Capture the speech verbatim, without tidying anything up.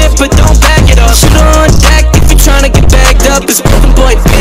shit, but don't back it up. Shooter on deck if you're tryna get bagged up. This broken boy